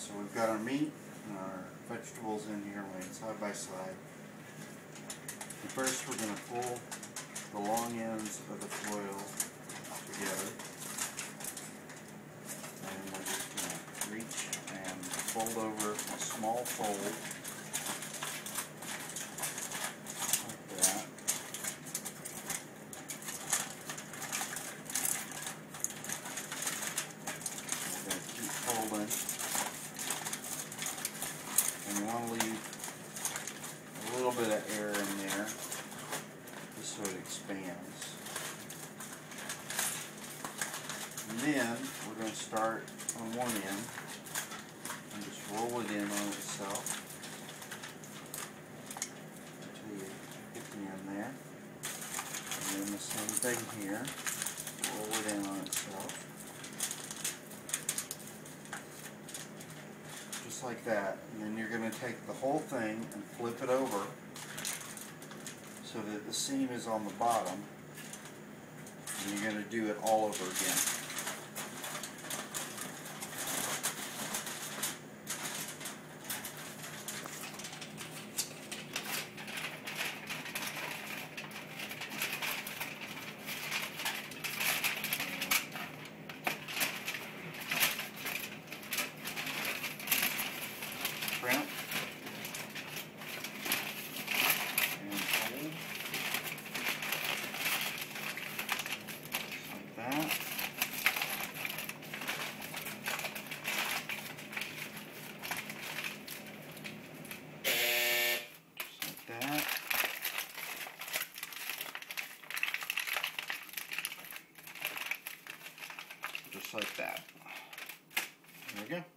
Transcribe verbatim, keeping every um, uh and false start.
So we've got our meat and our vegetables in here laying side by side. And first we're going to pull the long ends of the foil together. And we're just going to reach and fold over a small fold like that. We're going to keep folding. And you want to leave a little bit of air in there just so it expands. And then we're going to start on one end and just roll it in on itself until you get the end there. And then the same thing here, roll it in on itself. Just like that. And then you're going to take the whole thing and flip it over so that the seam is on the bottom, and you're going to do it all over again. Crimp. That. Just like that. Just like that. There we go.